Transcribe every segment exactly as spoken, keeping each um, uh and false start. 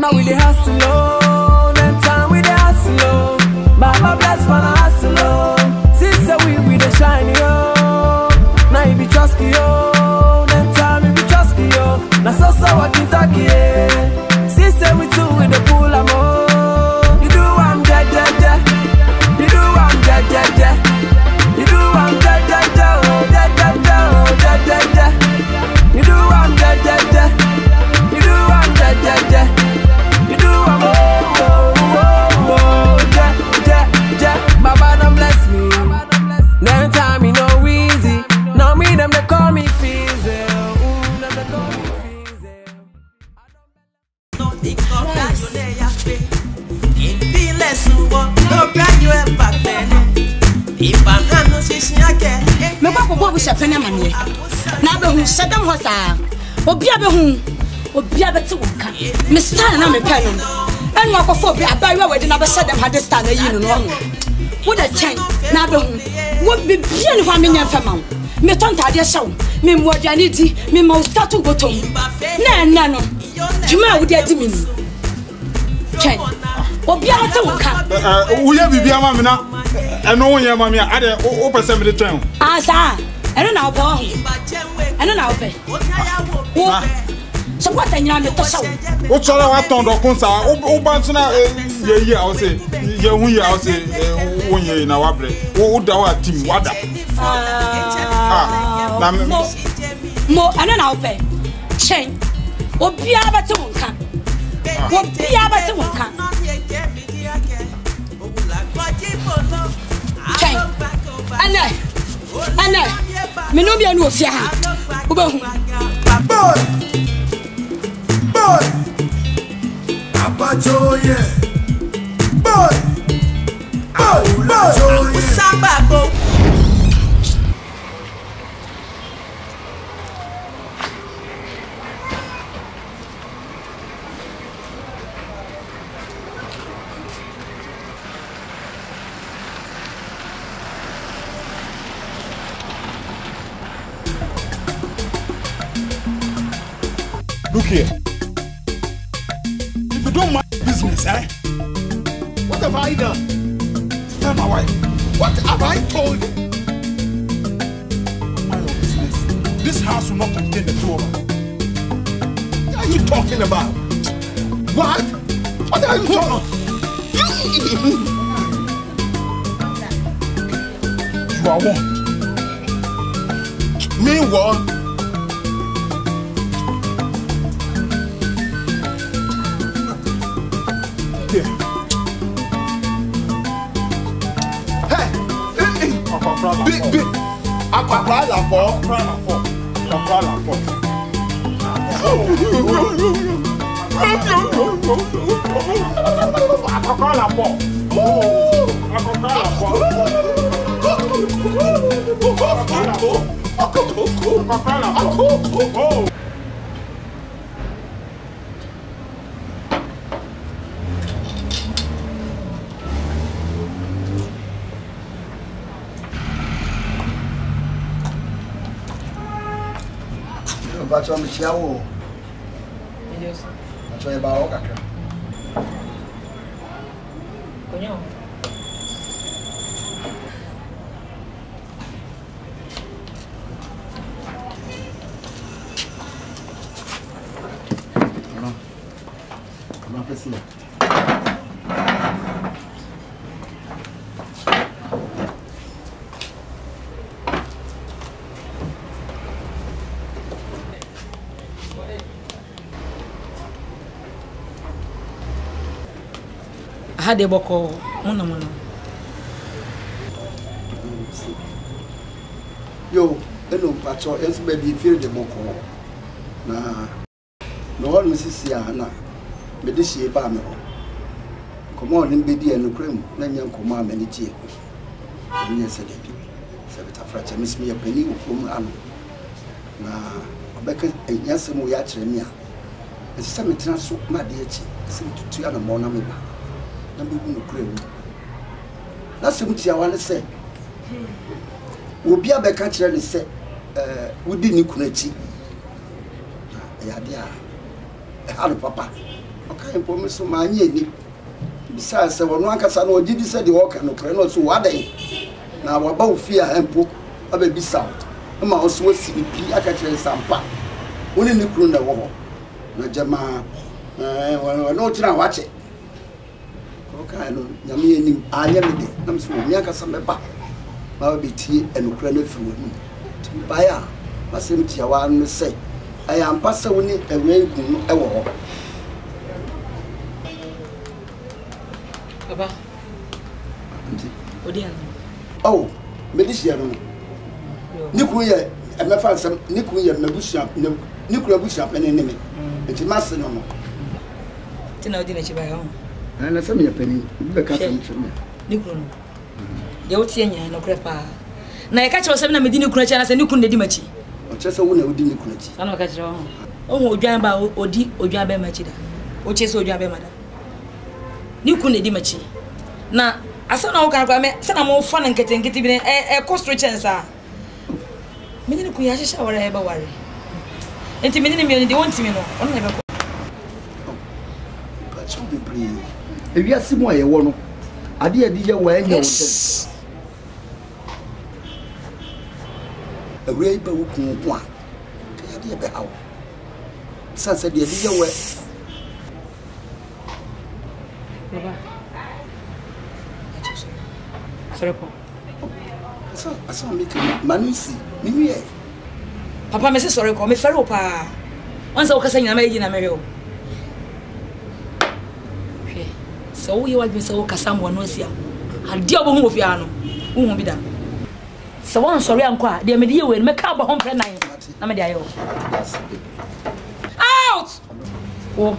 Now we the hustle, oh. Then time we the hustle, oh. Baba bless man I hustle, oh. Sister we we the shiny, oh. Now you be trusty, oh. Then time you be trusty, oh. Now so so what you talking, yeah. Sister we two with the pool, I'm oh. You do I'm dead, dead, dead. You do I'm dead, dead, dead. You do I'm dead, dead, dead, oh, dead, dead, dead, oh, dead, dead, dead. You do I'm dead, dead, dead. You do I'm dead, dead, dead. You do I'm oh, oh, oh, oh, dead, dead, dead. Baba don't bless me. Then time me no easy. Now me them they call me Fizzy. Ooh, them they call me Fizzy. No think of that you lay your face. In be less what no brand you ever back then. If I had no station again. Me kwa kwa busha fena manie. Na be hu sedam ho sa. Obi abe hu. Obi abe te wonka. Me stand na me pɛ no. Enu akofo obi abawe we de na be sedam ha de stand na yi no no. Wo da chen na be hu. Wo be bia ni ho amenya fama wo. Me tonta de hyew. Me mo aduane di, me mo start go to. Na na no. Juma wo de adi mi ni. Chen. Obi abe te wonka. Eh wo ya bibia ma me na eno wo ye ma me ade wo pese me de twen. Ah sa. Eno na opo. Eno na ope. Wo. So what anyina me to sawo. Wo chora wa ton do kun sa wo ba ntuna ye ye a wo se ye hu ye a wo se wo ye na wa bre. Wo da wa team wa da. Ah. Na mo mo eno na ope. Chen. Obi abate wonka. Obi abate wonka. Chen. Ana. Ana. Me no bia no ofia ha. Wo ba hu. Boy. Boy. Abajoye. Boy. Boy. Boy. Usamba bo. Look here. If you don't mind business, eh? What have I done? Tell my wife. What have I told you? Mind your business. This house will not contain the two of us. What are you talking about? What? What are you talking about? You are one. Me one. Yeah. Hey, big, big. Aquapra la four. Aquapra la four. Aquapra la four. Aquapra la four. Aquapra la four. But I'm sure. Yes. That's why about okay. Coño. No. No precisa. Hade boko muna muna. Yo, eno pacho enso baby feel the boko. Na no one sisi ana. Me de hie ba me ho. Komo on mbedi enu krem na nya komo amani tie. Nya se de bi. Se beta fracha mismi ya pani okom ano. Na obeka enyase mo ya kire me a. Ese me tena so ma de echi. Se tutu ya na mo na me ba. Na me bu no krem. Na se mutia wane se. Obi abeka kire ne se eh wudi ni kunachi. Ya dia. E halu papa. okay promise ma anye ni bisa se wono ankasa na ogidi se de work no kre no so wadan na waba ofia empo aba bisa ma oso wasi pi aka kire sampa woni ni kru na wo ho na jama eh wono tira wache okay no nyame enim anya me de na so mi ankasa meba ma be tie enukra na fi woni baya masem tia wa no se aya ampa se woni ewe gun e wo ho Baba. Odi an. Oh, medisia no. Ni ku ye e me fa nsem ni ku ye mabusia ni ku abusia pene ne me. Enti masse no no. Ti na odi na chi ba yo. Na na se me pene, be ka sam chi me. Ni ku no. Ye oti anya no kre pa. Na ye ka che o se na me di ni ku na chi na se ni ku na di machi. O che se wo na odi ni ku na chi. Ana ka che o. O ho odwan ba odi odwan ba machi da. O che se odwan ba ma da. Ni ku na di machi. Na asana wo kan kwa me se na mo fa na nkete nkete bi ne e e cost chance a. Me ni ku ya hye wara e ba ware. Enti me ni me ni de wonti me no. Ono na be ko. Ba chu be pre. E wi asimu aye wo no. Ade ade ye wa anya wo ntem. E wi ba wo kun ko a. Ade be hawo. Sa sa de ade ye wa. Baba. Sorry ko. Asa asa me ke manusi. Mi wi e. Papa me say sorry ko me fere o pa. Once o kasa nyina ma yi na me hwe o. Hwe. So wo ye wa bi so kasa mo no sia. Ade obo hu ofia no. Wo hu bi da. So won sorry anko a de me de ye we me ka bo ho mpre nan. Na me de ayo. Out. Oh.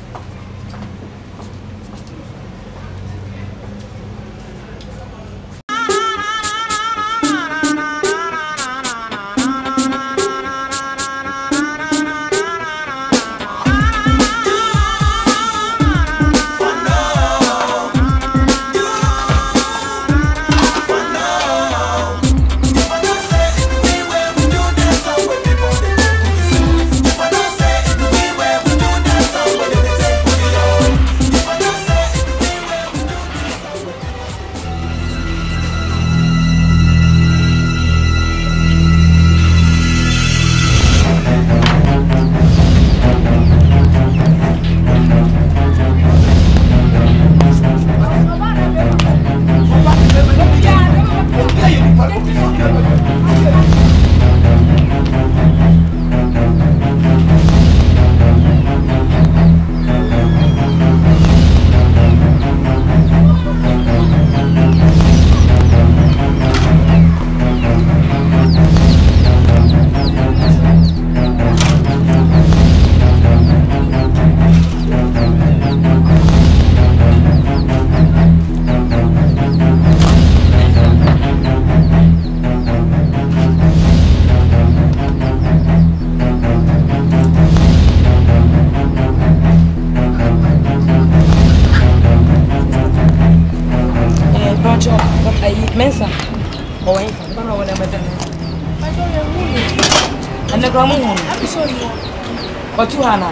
Mensa. Oh, I don't know what I'm doing. I don't know. And the grandma. I'm sorry. What you Hannah?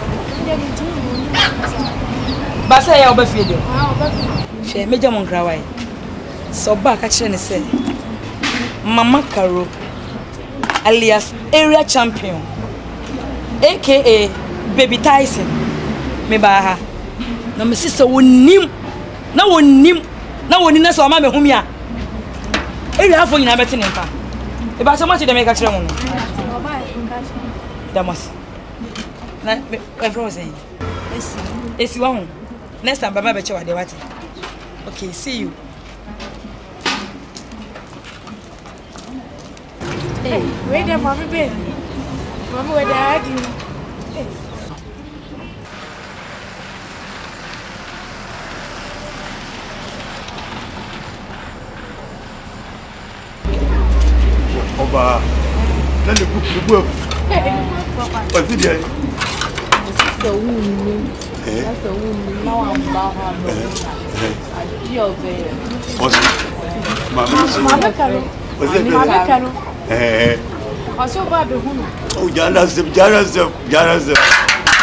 Basa ya obafiedo. Ah, obafiedo. She meja mon krawai. So back actually say Mama Karo alias area champion aka Baby Tyson. Me ba ha. Na me sister wonim. Na wonim. Na woni na so ma me humia. Eri afọ nyina beti ne mpa. E ba so ma ti de me ka kire mo no. Damas. Na e frozen. Esi. Esi wa hu. Next time baba be che wa de wati. Okay, see you. Hey, where the mommy be? Mama where the daddy? Hey. Oba, let the book the book. What's it there? That's a woman. That's a woman. Now I'm about her. I feel there. What's it? Mama, Mama Karo. What's it? Mama Karo. Eh. What's your baby? Oh, Jana Zip, Jana Zip, Jana Zip.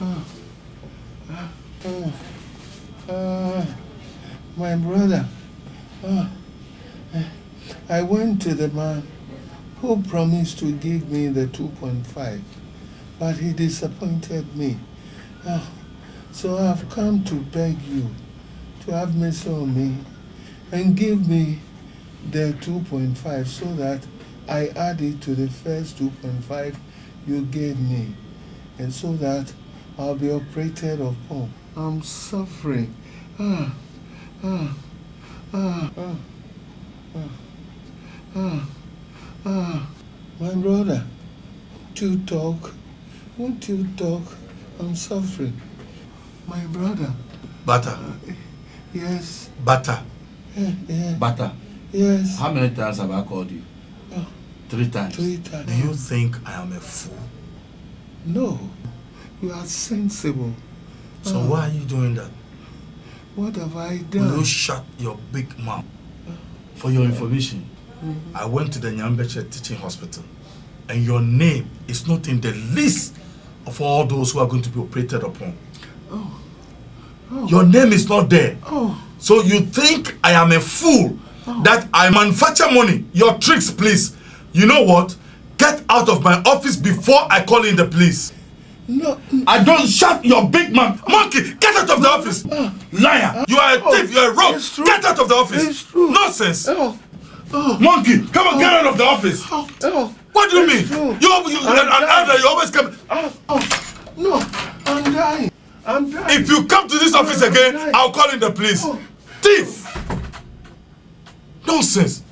Oh. Oh. Uh, my brother. Oh. I went to the man who promised to give me the two point five, but he disappointed me. Oh. So I've come to beg you to have mercy on me and give me the two point five so that I add it to the first two point five you gave me, and so that I'll be operated upon. I'm suffering. Ah, ah, ah, ah, ah, ah, ah. My brother, won't you talk? Won't you talk? I'm suffering. My brother. Butter. Uh, yes. Butter. Yeah, yeah. Butter. Yes. How many times have I called you? Oh, Three times. Three times. Do you think I am a fool? No. You are sensible. So oh. why are you doing that? What have I done? Will you shut your big mouth? For your information, mm-hmm. I went to the Nyambeche Teaching Hospital, and your name is not in the list of all those who are going to be operated upon. Oh. Oh. Your name is not there. Oh. So you think I am a fool oh. that I manufacture money? Your tricks, please. You know what? Get out of my office before I call in the police. No. I don't shut your big mouth. Monkey, get out of the office. Oh. Liar. You are a oh. thief. You are a rogue. Get out of the office. It's true. Nonsense. Oh. Oh. Monkey, come on, oh. get out of the office. Oh. Oh. What do you it's mean? True. You, you, and, and, you always come. Oh. Oh. No, I'm dying. I'm dying. If you come to this office again, I'll call in the police. Oh. Thief. Nonsense.